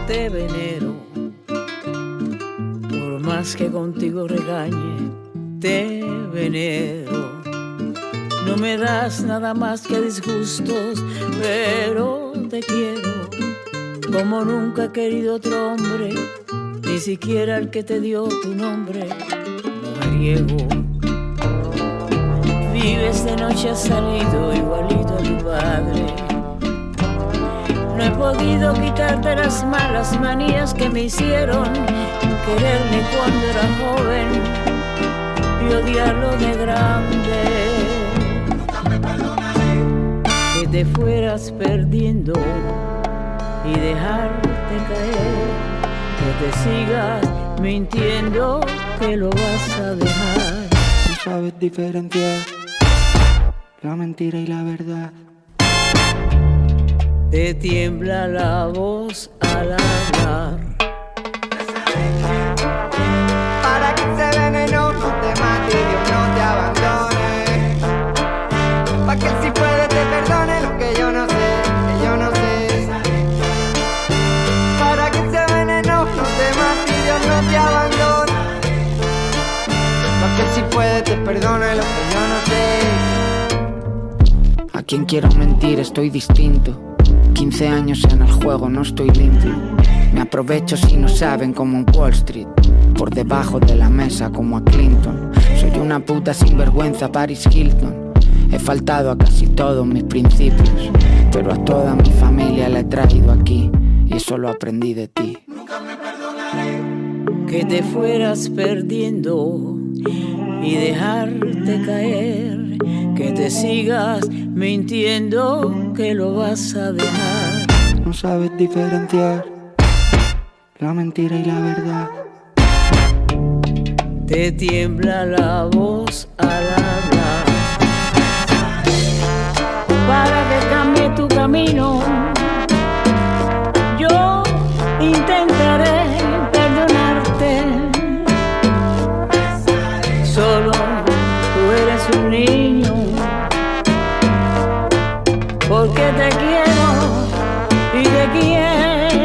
te venero, por más que contigo regañe, te venero. No me das nada más que disgustos, pero te quiero como nunca he querido otro hombre, ni siquiera el que te dio tu nombre, mujeriego. Vives de noche, has salido igualito a tu padre. No he podido quitarte las malas manías que me hicieron quererme cuando era joven y odiarlo de grande. Que te fueras perdiendo y dejarte caer, que te sigas mintiendo, que lo vas a dejar. No sabes diferenciar la mentira y la verdad. Te tiembla la voz al hablar. Para que ese veneno no te mate y Dios no te abandone. Pa' que él sí puede te perdone lo que yo no sé, que yo no sé. Para que ese veneno no te mate y Dios no te abandone. Pa' que él sí puede te perdone lo que yo no sé. A quien quiero mentir estoy distinto. 15 años en el juego, no estoy limpio. Me aprovecho si no saben como en Wall Street. Por debajo de la mesa como a Clinton. Soy una puta sinvergüenza Paris Hilton. He faltado a casi todos mis principios, pero a toda mi familia la he traído aquí. Y eso lo aprendí de ti. Nunca me perdonaré. Que te fueras perdiendo y dejarte caer, que te sigas mintiendo, que lo vas a dejar. No sabes diferenciar la mentira y la verdad. Te tiembla la voz al hablar. Para que cambie tu camino, yo intentaré perdonarte. Solo tú eres un niño, porque te quiero y te quiero.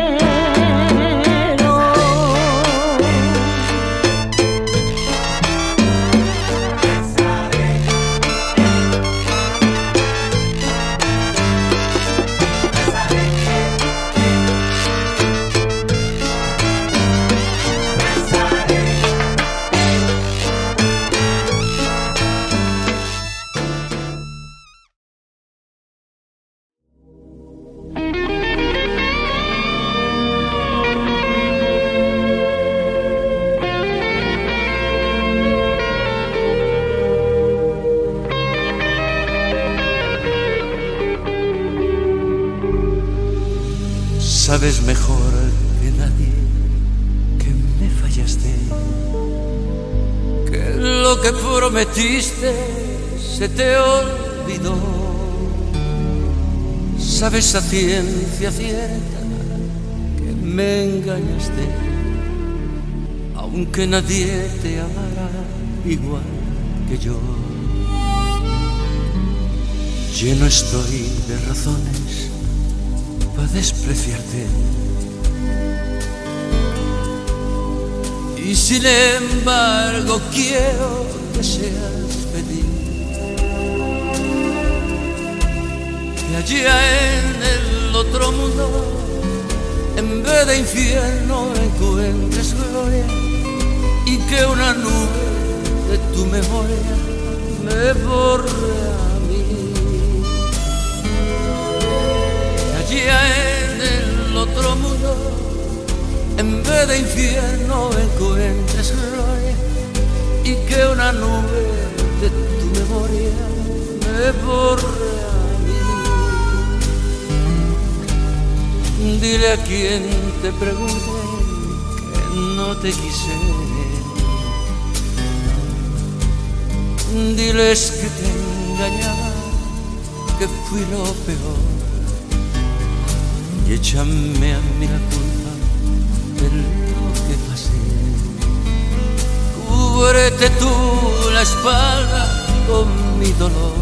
Sabes mejor que nadie que me fallaste, que lo que prometiste se te olvidó. Sabes a ciencia cierta que me engañaste, aunque nadie te amara igual que yo. Lleno estoy de razones para despreciarte, y sin embargo quiero que seas feliz, que allá en el otro mundo en vez de infierno encuentres gloria, y que una nube de tu memoria me borre a mí. Allá en el otro mundo, en vez de infierno encuentres gloria, y que una nube de tu memoria me borre a mí. Dile a quien te pregunte que no te quise, diles que te engañaba, que fui lo peor, y échame a mí la culpa de lo que pasé. Cúbrete tú la espalda con mi dolor.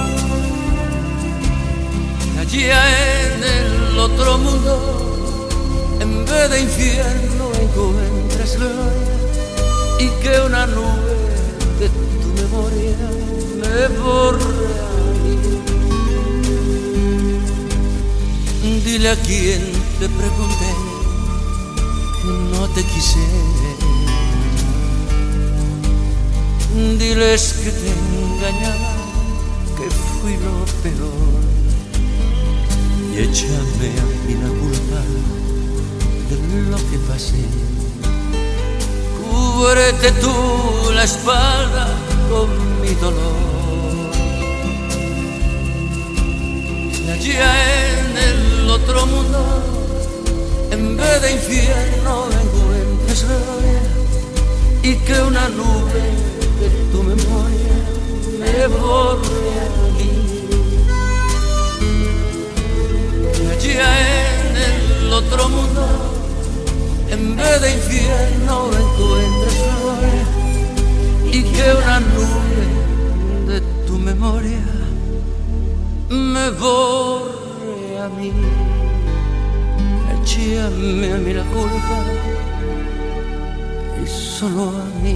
Allá en el otro mundo, vez de infierno encuentres gloria y que una nube de tu memoria me borre a mí. Dile a quien te pregunté que no te quise, diles que te engañaba, que fui lo peor, y échame a mí la culpa de lo que pasé. Cúbrete tú la espalda con mi dolor, y allá en el otro mundo, en vez de infierno encuentres gloria y que una nube de tu memoria me borre a mí. Y allá en el otro mundo, en vez de infierno encuentres gloria y que una nube de tu memoria me borre a mí. Échame a mí la culpa y solo a mí.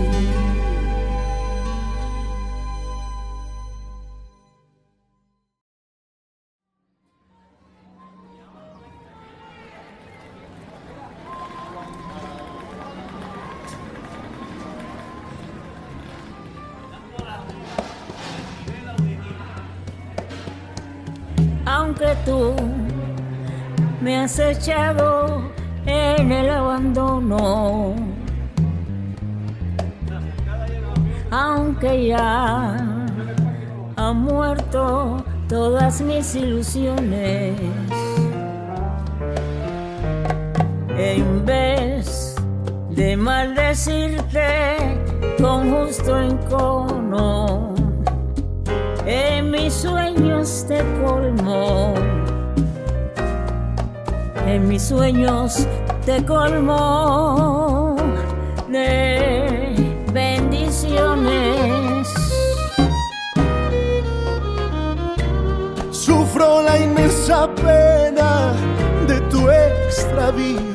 Aunque tú me has echado en el abandono, aunque ya han muerto todas mis ilusiones, en vez de maldecirte con justo encono, en mis sueños te colmo, en mis sueños te colmo de bendiciones. Sufro la inmensa pena de tu extravío,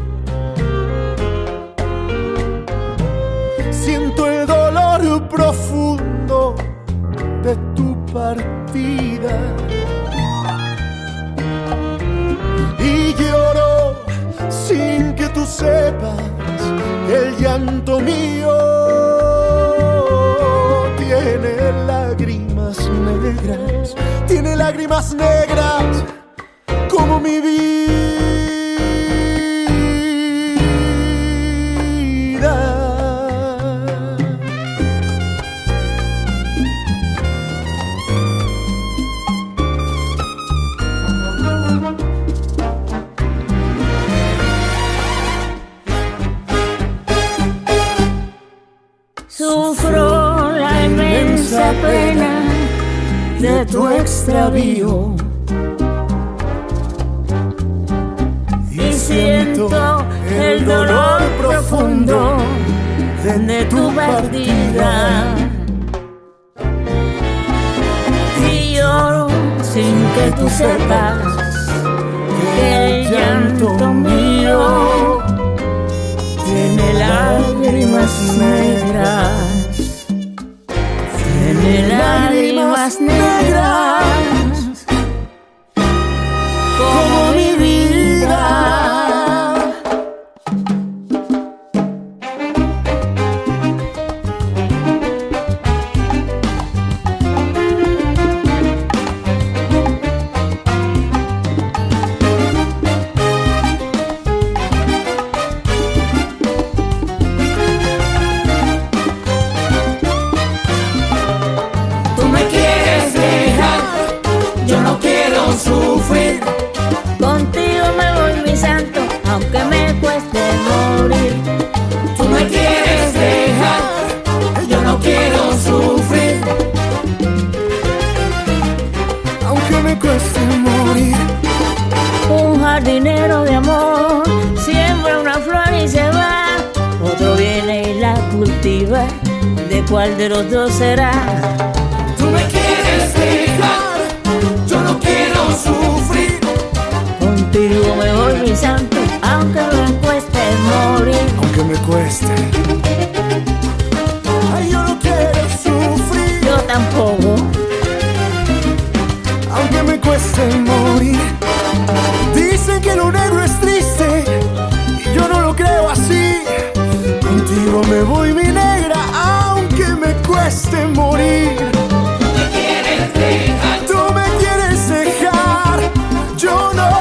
siento el dolor profundo de tu partida y lloro sin que tú sepas que el llanto mío tiene lágrimas negras, tiene lágrimas negras como mi vida. Sufro la inmensa pena de tu extravío y siento el dolor profundo de tu partida y lloro sin que tú sepas que el llanto mío tiene lágrimas negras, tiene lágrimas negras como mi vida. Contigo me voy, mi santo, aunque me cueste morir. Tú me quieres dejar, yo no quiero sufrir, aunque me cueste morir. Un jardinero de amor siembra una flor y se va, otro viene y la cultiva, ¿de cuál de los dos será? Tú me quieres dejar, yo no quiero sufrir, Contigo me voy, mi santo, aunque me cueste morir. Aunque me cueste. Ay, yo no quiero sufrir. Yo tampoco. Aunque me cueste morir. Dicen que lo negro es triste y yo no lo creo así. Contigo me voy, mi negra, aunque me cueste morir. Me quieres dejar, Tú me quieres dejar, yo no.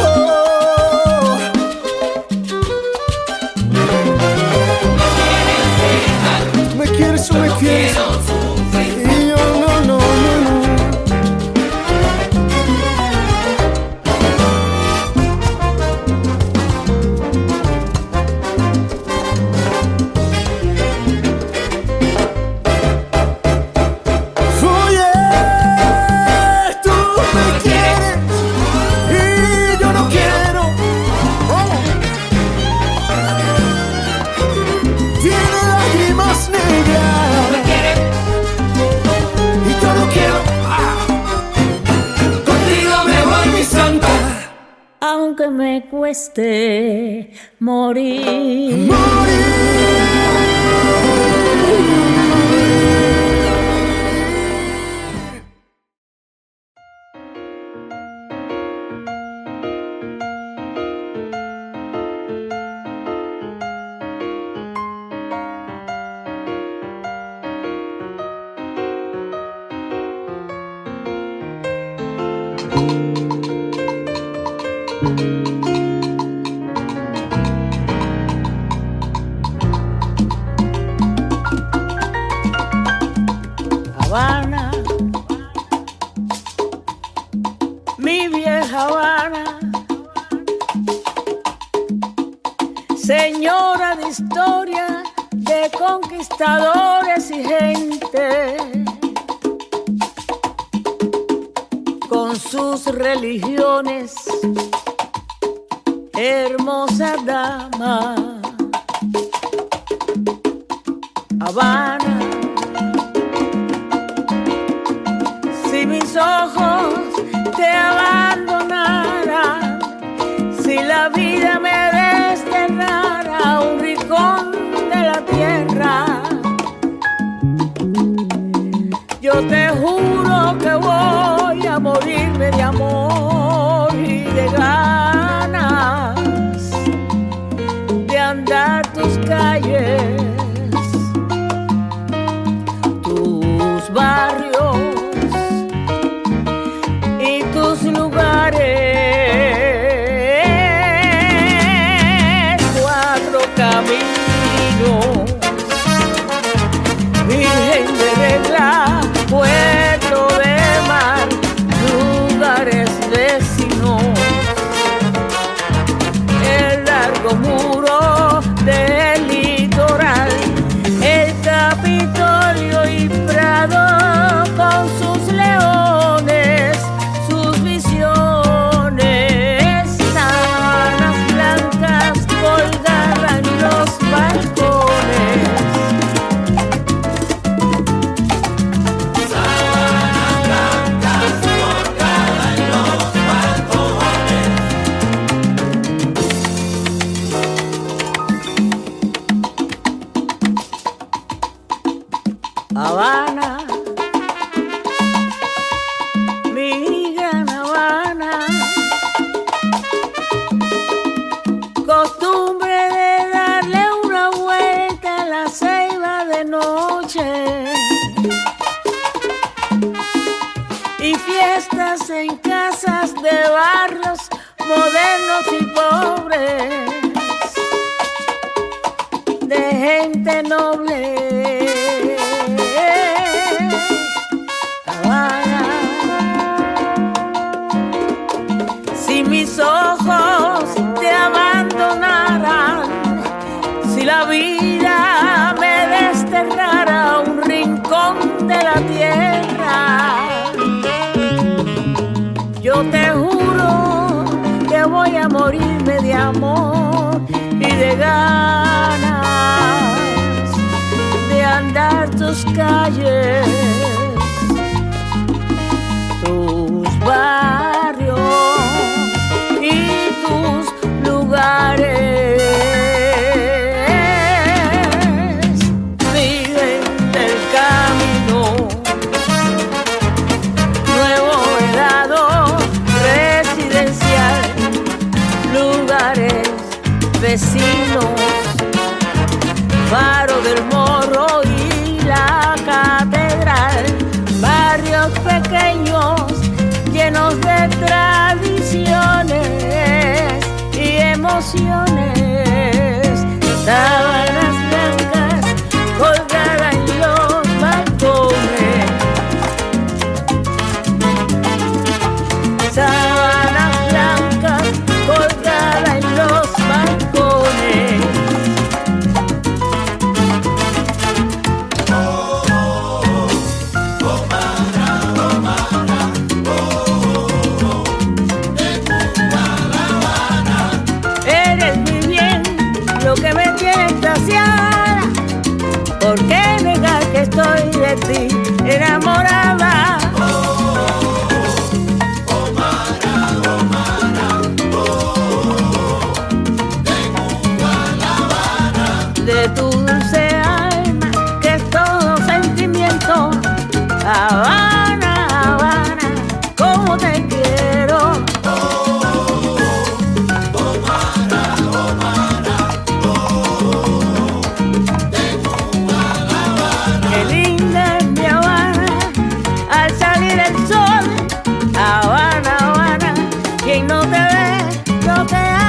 Me quieres o me quieres. quiero sufrir. Y yo no, no, no, no. Oye, tú me quieres y yo no quiero. Oh. Tiene lágrimas negras Me quieres, y yo no quiero. contigo me voy, mi santa. Aunque me cueste morir. Habana, mi vieja Habana, señora de historia, de conquistadores y gente, con sus religiones, hermosa dama. Habana, si mis ojos te abandonaran, si la vida me desterrara a un rincón de la tierra, yo te juro que voy a morirme de amor y de ganas de andar tus calles, tus barrios y tus lugares. Cuatro caminos, Virgen de regla, puerto de mar, lugares vecinos, el largo muro del litoral, el Capitolio y Prado con sus leones, sus visiones, sábanas blancas colgadas en los balcones. Habana, mi gran Habana, costumbre de darle una vuelta a la ceiba de noche y fiestas en casas de barrios modernos y pobres, de gente noble. Habana, si mis ojos te abandonaran, si la vida me desterrara a un rincón de la tierra, yo te juro que voy a morirme de amor y de ganas de andar tus calles, tus barrios y sábanas blancas colgadas en los balcones, sábanas blancas colgadas en los balcones. Eres mi bien, lo que me tiene extasiada. ¿Por qué negar que estoy de ti enamorada? De tu dulce alma, que es todo sentimiento. Habana, Habana, cómo te quiero. Qué linda es mi Habana, al salir el sol. Habana, Habana, quien no te ve, no te ama.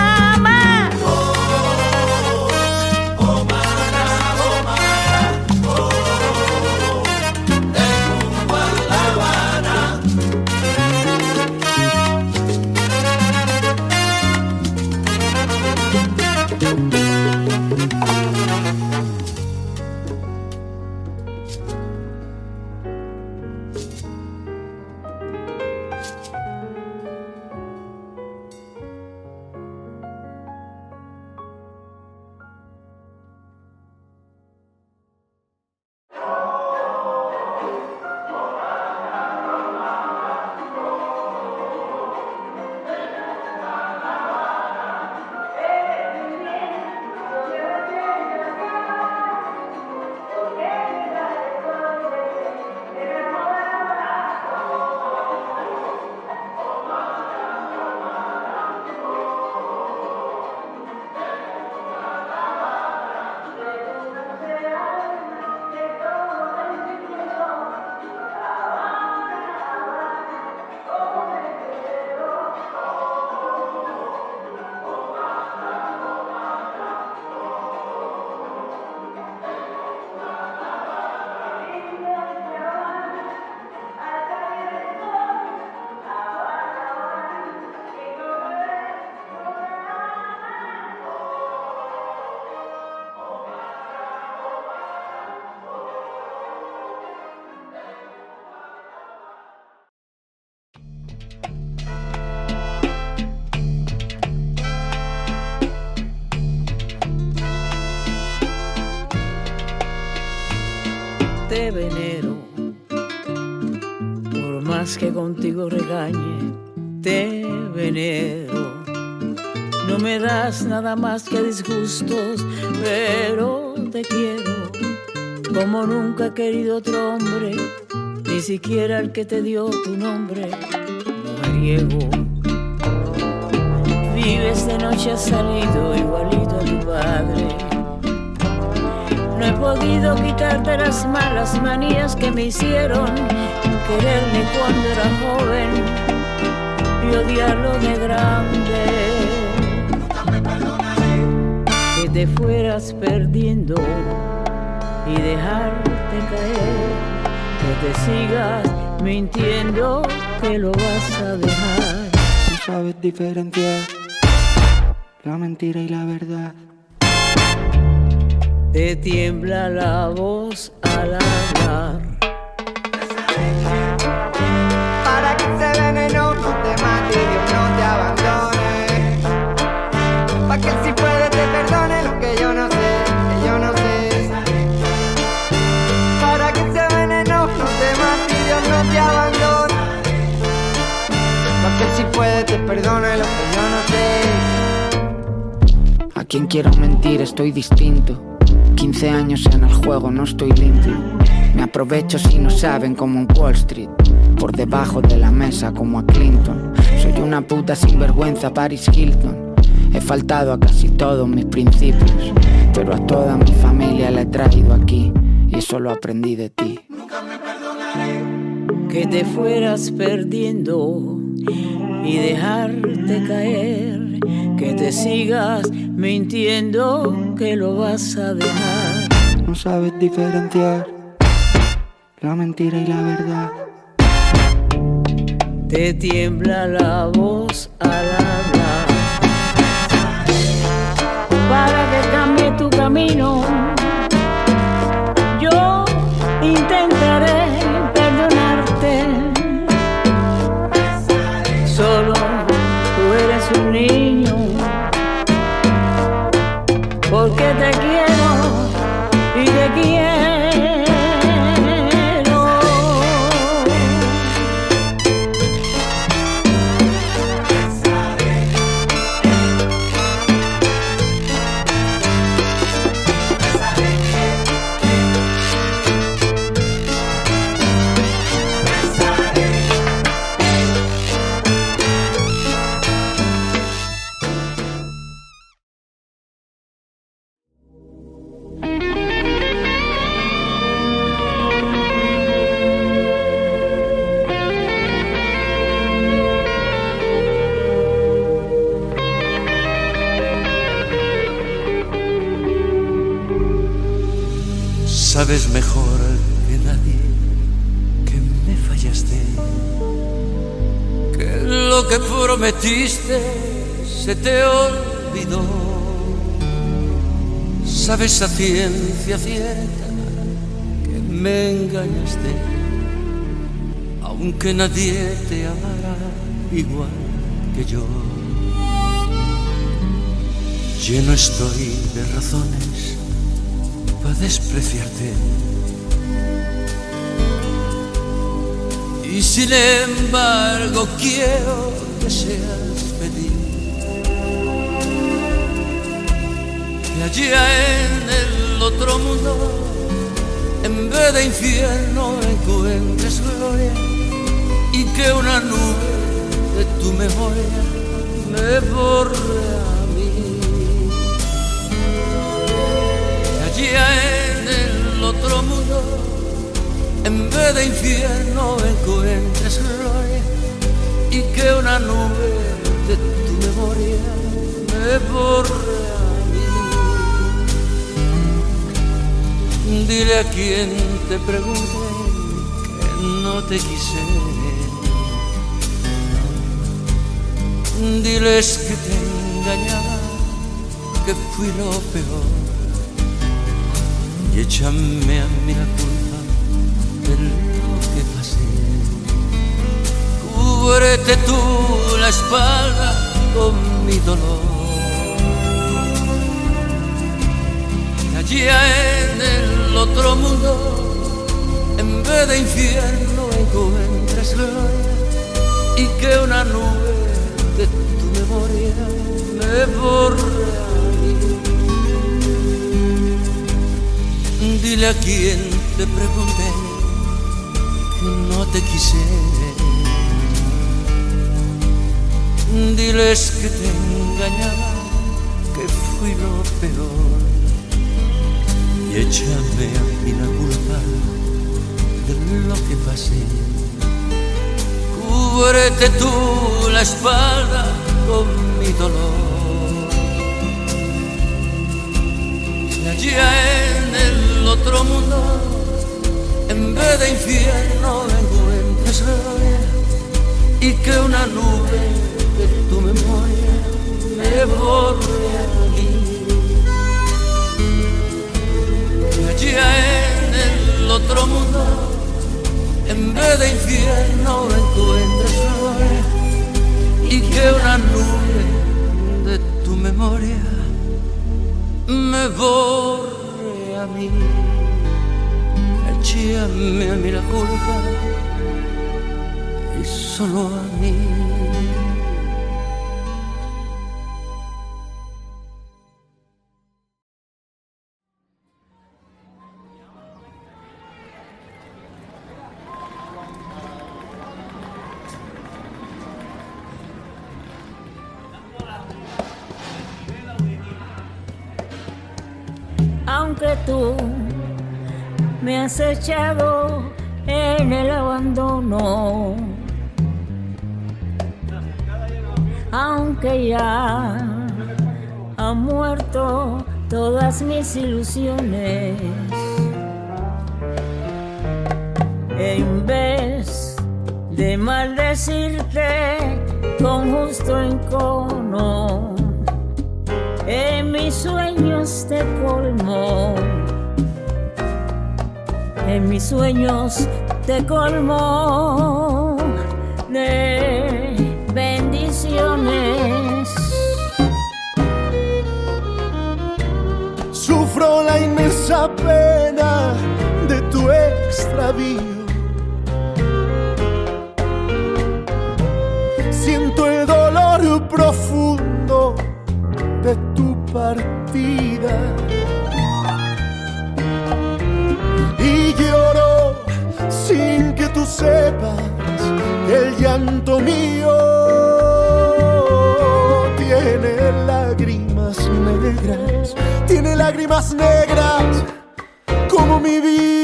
Te venero, por más que contigo regañe, te venero. No me das nada más que disgustos, pero te quiero como nunca he querido otro hombre, ni siquiera el que te dio tu nombre, mujeriego. Vives de noche, has salido igualito a tu padre. No he podido quitarte las malas manías que me hicieron quererme cuando era joven y odiarlo de grande. Nunca me perdonaré Que te fueras perdiendo y dejarte caer, que te sigas mintiendo, que lo vas a dejar. No sabes diferenciar la mentira y la verdad. Te tiembla la voz al hablar. Para que ese veneno no te mate y Dios no te abandone. Pa' que él si puede te perdone lo que yo no sé, que yo no sé. Para que ese veneno no te mate y Dios no te abandone. Pa' que él si puede te perdone lo que yo no sé. A quien quiero mentir estoy distinto. 15 años en el juego, no estoy limpio. Me aprovecho si no saben como en Wall Street. Por debajo de la mesa como a Clinton. Soy una puta sinvergüenza Paris Hilton. He faltado a casi todos mis principios, pero a toda mi familia la he traído aquí. Y eso lo aprendí de ti. Nunca me perdonaré Que te fueras perdiendo y dejarte caer, que te sigas mintiendo que lo vas a dejar. No sabes diferenciar la mentira y la verdad. Te tiembla la voz al hablar. Para que cambie tu camino, yo intentaré perdonarte. Solo tú eres un niño, porque te quiero y te quiero. Sabes mejor que nadie que me fallaste, que lo que prometiste se te olvidó. Sabes a ciencia cierta que me engañaste, aunque nadie te amara igual que yo. Lleno estoy de razones para despreciarte, y sin embargo quiero que seas feliz. Que allá en el otro mundo, en vez de infierno, encuentres gloria, y que una nube de tu memoria me borre a mí. Allá en el otro mundo, en vez de infierno, encuentres gloria, y que una nube de tu memoria me borre a mí. Dile a quien te pregunte que no te quise, diles que te engañaba, que fui lo peor, y échame a mí la culpa de lo que pasé. Cúbrete tú la espalda con mi dolor. Allá en el otro mundo, en vez de infierno, encuentres gloria, y que una nube de tu memoria me borre a mí. Dile a quien te pregunte que no te quise, diles que te engañaba, que fui lo peor, y échame a mí la culpa de lo que pasé. Cúbrete tú la espalda con mi dolor. Y allá en el otro mundo, en vez de infierno, encuentres gloria, y que una nube de tu memoria me borre a mí. Y allá en el otro mundo, en vez de infierno, encuentres gloria, y que una nube de tu memoria me borre a mí. Échame a mí la culpa, y solo a mí. Aunque tú me has echado en el abandono, aunque ya han muerto todas mis ilusiones. En vez de maldecirte con justo encono, en mis sueños te colmo, en mis sueños te colmo de bendiciones. Sufro la inmensa pena de tu extravío. Siento el dolor profundo de tu partida y lloro sin que tú sepas que el llanto mío tiene lágrimas negras, tiene lágrimas negras como mi vida.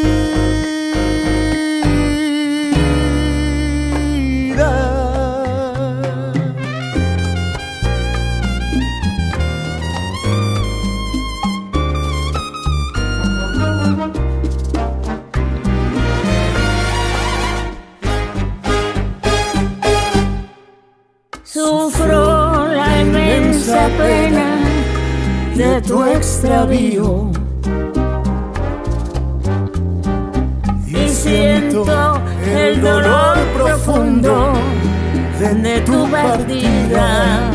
Sufro la inmensa pena de tu extravío y siento el dolor profundo de tu partida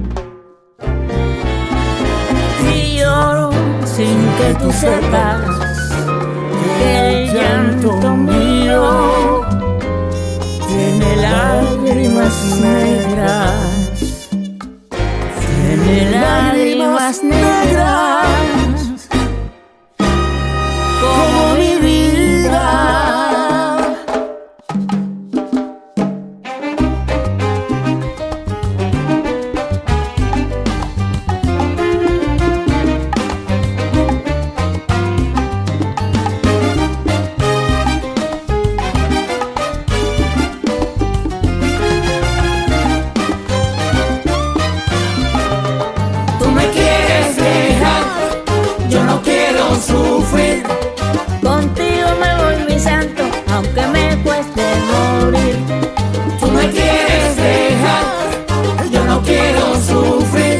y lloro sin que tú sepas que el llanto mío tiene lágrimas negras, tiene lágrimas negras como mi vida. Sufrir. Contigo me voy, mi santo, aunque me cueste morir. Tú me quieres dejar, yo no quiero sufrir.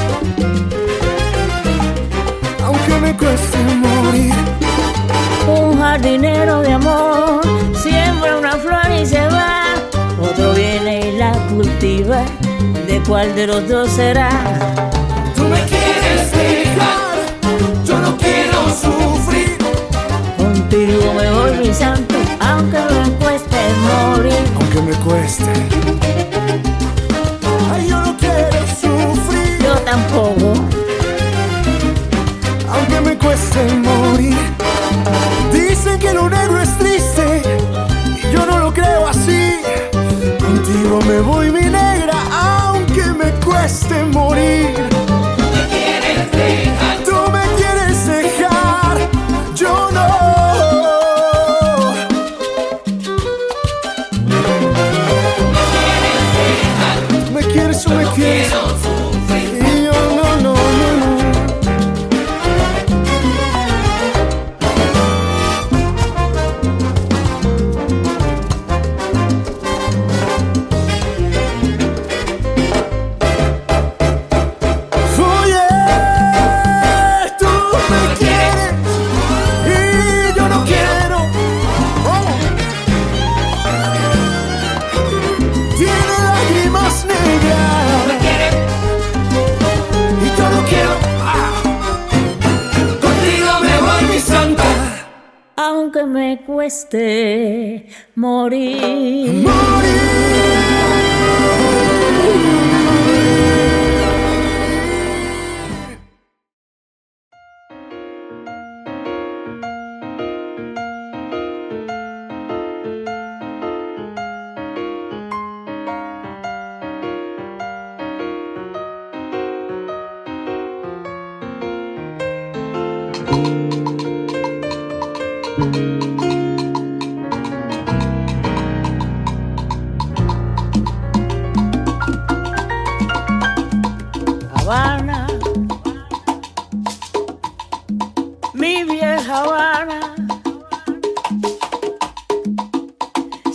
Aunque me cueste morir. Un jardinero de amor siembra una flor y se va, otro viene y la cultiva. ¿De cuál de los dos será? Tú me quieres dejar, yo no quiero sufrir. Contigo me voy, mi santo, aunque me cueste morir. Aunque me cueste. Ay, yo no quiero sufrir. Yo tampoco. Aunque me cueste morir. Dicen que lo negro es triste y yo no lo creo así. Contigo me voy, mi negra, aunque me cueste morir. Tú me quieres dejar, yo no. Me quieres o me quieres. Y yo no, no, no, no. Aunque me cueste morir. Habana,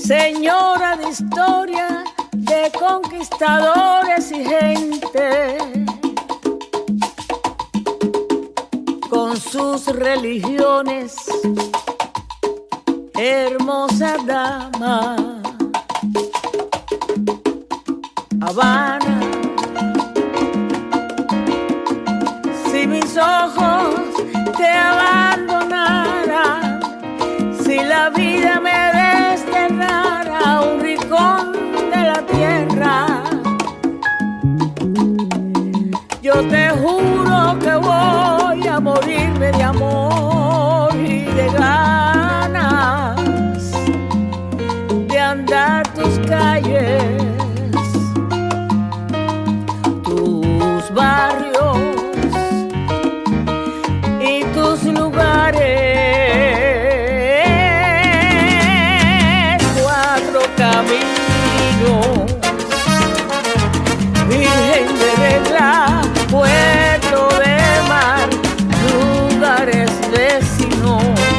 señora de historia, de conquistadores y gente, con sus religiones, hermosa dama. Habana, si mis ojos te abandonaran, si la vida me desterrara a un rincón de la tierra, yo te juro que voy a morirme de amor y de ganas de andar tus calles, tus barrios y tus lugares. Cuatro caminos, Virgen de regla, puerto de mar, lugares vecinos,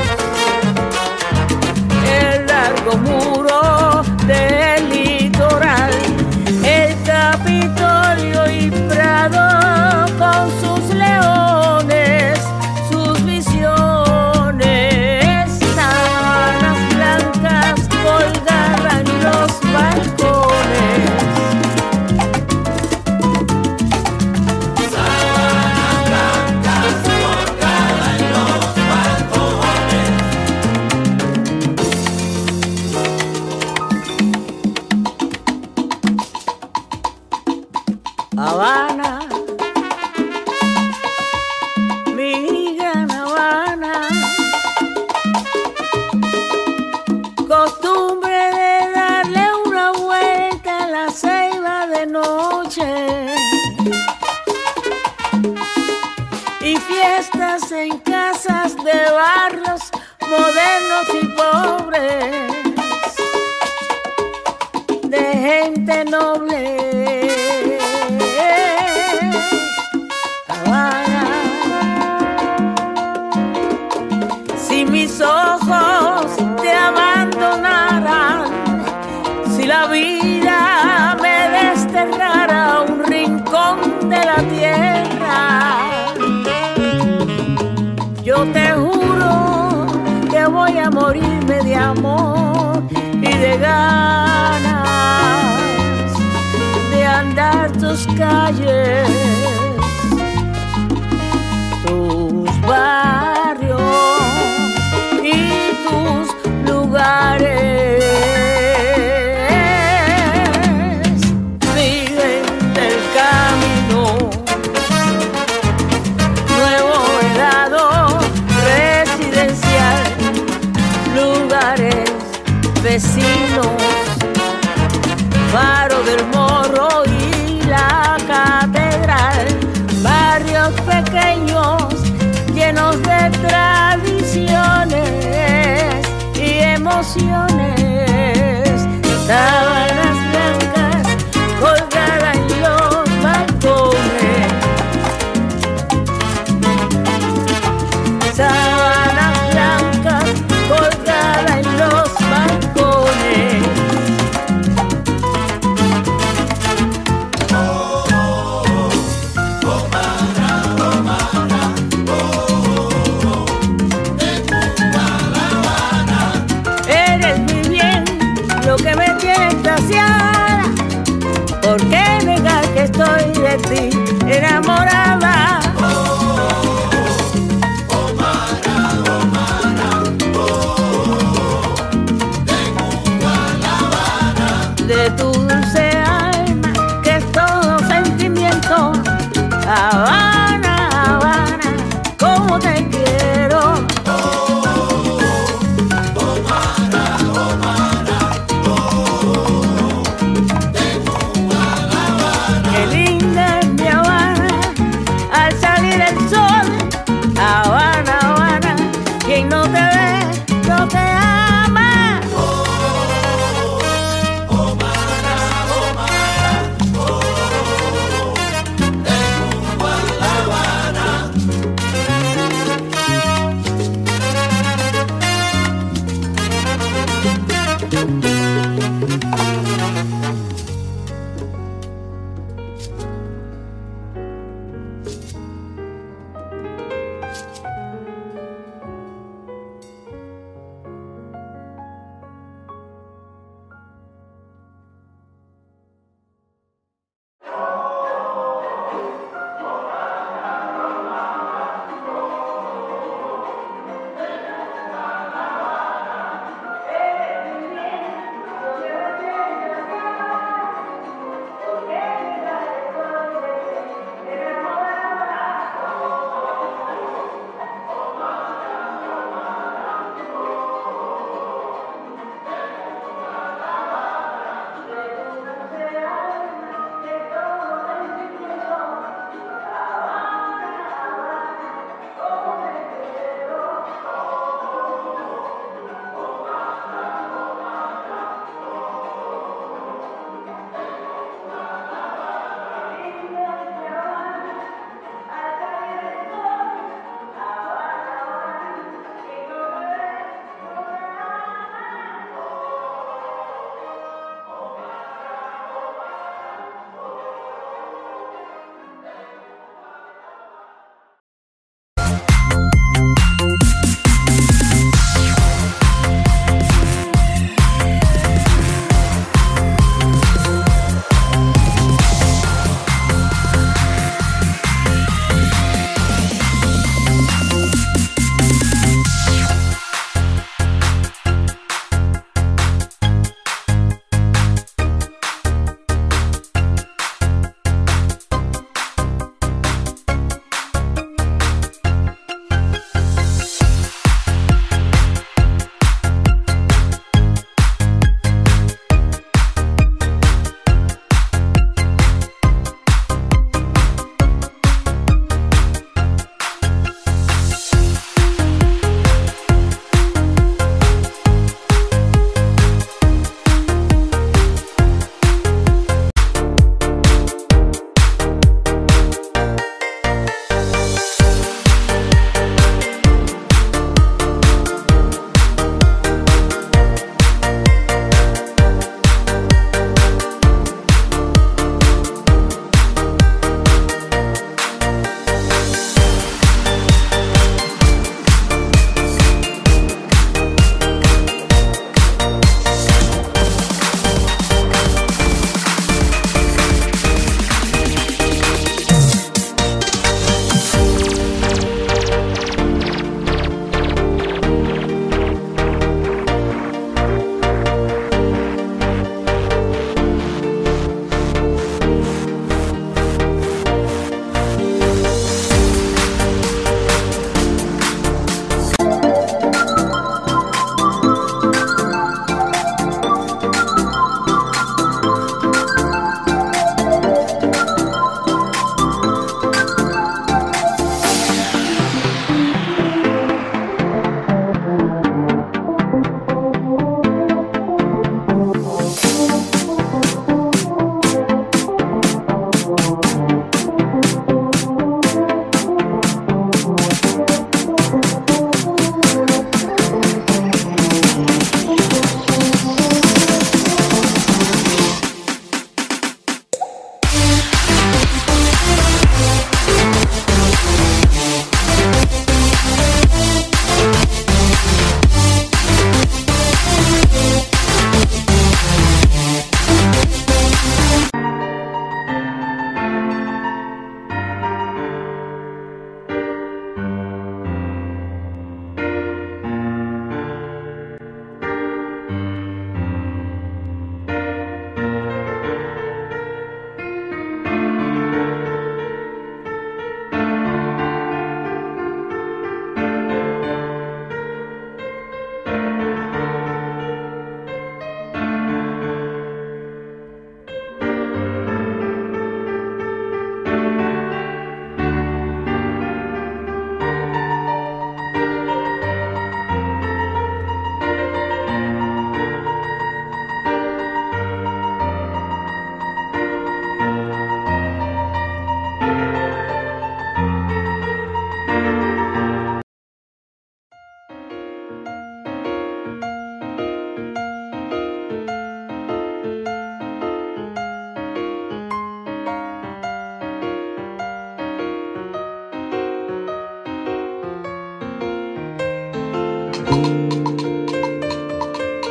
el largo muro del litoral, el Capitolio y Prado con sus leones, sus visiones, sábanas blancas colgadas en los balcones. Habana, mi gran Habana, costumbre de darle una vuelta a la ceiba de noche y fiestas en casas de barrios modernos y pobres, de gente noble. Habana, si mis ojos te abandonaran, si la vida me desterrara a un rincón de la tierra, yo te juro que voy a morirme de amor y de ganas de andar tus calles, tus barrios y tus lugares. Viven del camino, nuevo helado residencial, lugares vecinos, Faro del Morro y la Catedral, barrios pequeños llenos de tradiciones y emociones, sábanas blancas colgadas en los balcones, sábanas blancas colgadas en los balcones. Eres mi bien, lo que me tiene extasiada. ¿Por qué negar que estoy de ti enamorada? De tu dulce alma, que es todo sentimiento. Habana, Habana, cómo te quiero. Qué linda es mi Habana, al salir el sol. Habana, Habana, quien no te ve, no te ama.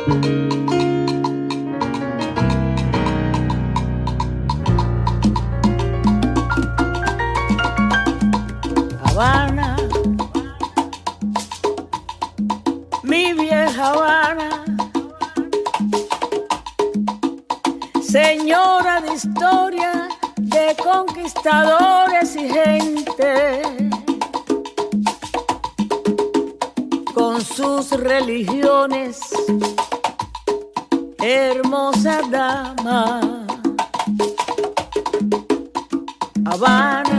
Habana, mi vieja Habana, señora de historia, de conquistadores y gente, con sus religiones, hermosa dama. Habana,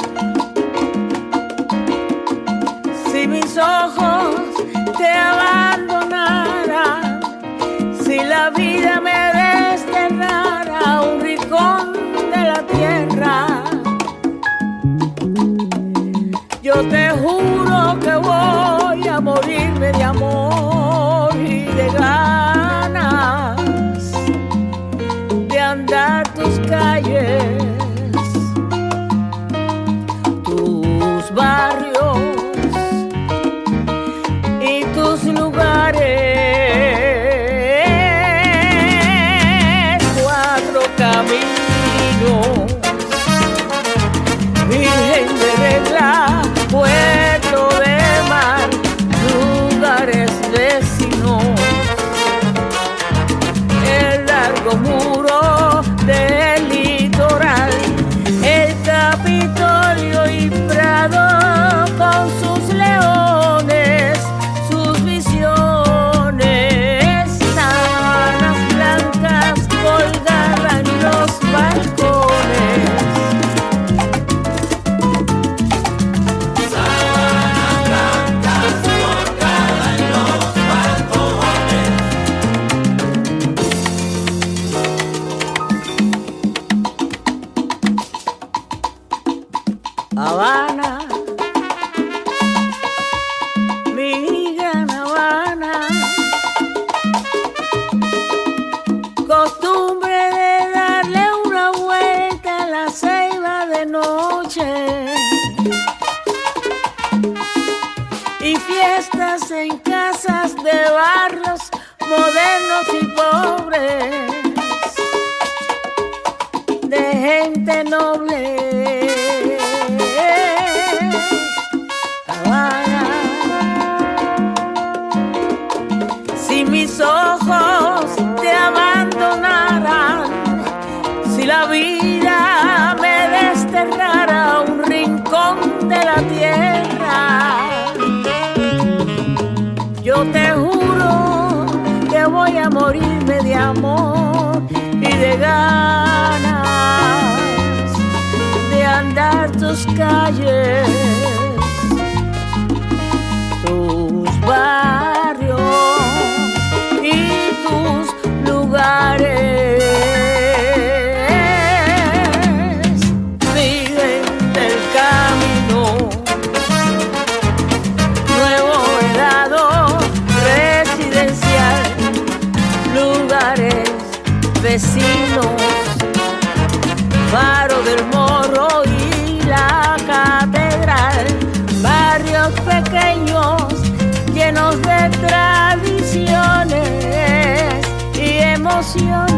si mis ojos te abandonaran, si la vida me desterrara a un rincón de la tierra, yo te juro que voy a morirme de amor y de ganas de andar tus calles, tus barrios y tus lugares. Cuatro caminos, Virgen de regla, puerto de mar, lugares vecinos, el largo muro del litoral, el Capitolio y Prado con sus leones, sus visiones, sábanas blancas colgadas en los balcones. Habana, mi gran Habana, costumbre de darle una vuelta a la ceiba de noche y fiestas en casas de barrios modernos y pobres, de gente noble. Habana, si mis ojos te abandonaran, si la vida me desterrara a un rincón de la tierra, yo te juro que voy a morirme de amor y de ganas de andar tus calles, tus barrios y tus lugares. Virgen del camino, nuevo edado residencial, lugares vecinos, Faro del Morro y la Catedral, barrios pequeños llenos de tradiciones y emociones.